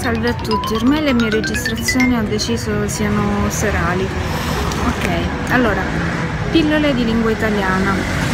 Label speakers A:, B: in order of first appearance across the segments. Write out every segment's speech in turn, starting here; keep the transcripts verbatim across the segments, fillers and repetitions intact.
A: Salve a tutti, ormai le mie registrazioni ho deciso siano serali. Ok, allora, pillole di lingua italiana.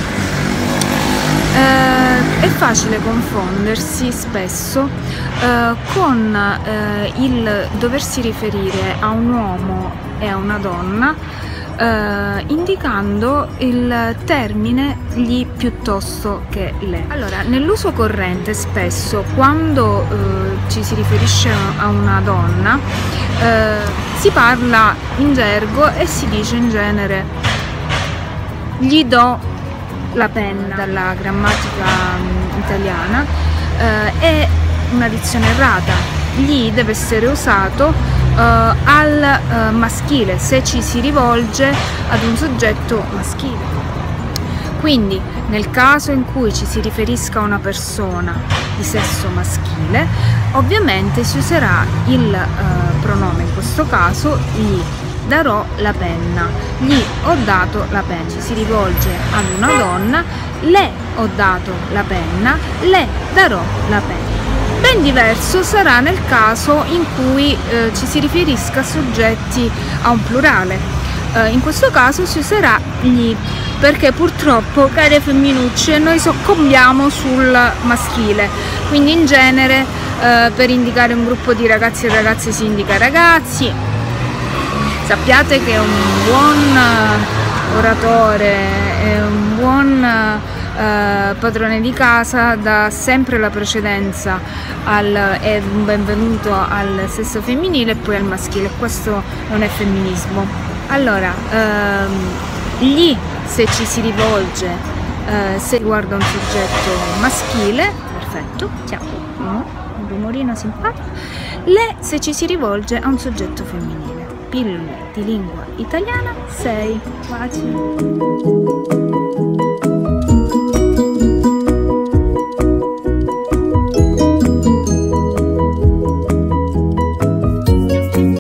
A: Eh, è facile confondersi spesso eh, con eh, il doversi riferire a un uomo e a una donna Uh, indicando il termine gli piuttosto che le. Allora, nell'uso corrente spesso quando uh, ci si riferisce a una donna uh, si parla in gergo e si dice in genere gli do la penna. Dalla grammatica um, italiana uh, è una dizione errata. Gli deve essere usato Uh, al uh, maschile se ci si rivolge ad un soggetto maschile. Quindi nel caso in cui ci si riferisca a una persona di sesso maschile, ovviamente si userà il uh, pronome, in questo caso gli darò la penna, gli ho dato la penna. Ci si rivolge ad una donna, le ho dato la penna, le darò la penna. Ben diverso sarà nel caso in cui eh, ci si riferisca a soggetti a un plurale. Eh, in questo caso si userà gli, perché purtroppo, care femminucce, noi soccombiamo sul maschile. Quindi in genere eh, per indicare un gruppo di ragazzi e ragazze si indica ragazzi. Sappiate che un buon oratore è un buon Uh, padrone di casa dà sempre la precedenza al, e un benvenuto al sesso femminile e poi al maschile. Questo non è femminismo. Allora, uh, gli se ci si rivolge uh, se riguarda un soggetto maschile, perfetto, chiaro, un rumorino simpatico. Le se ci si rivolge a un soggetto femminile. Pillole di lingua italiana sei. Facile.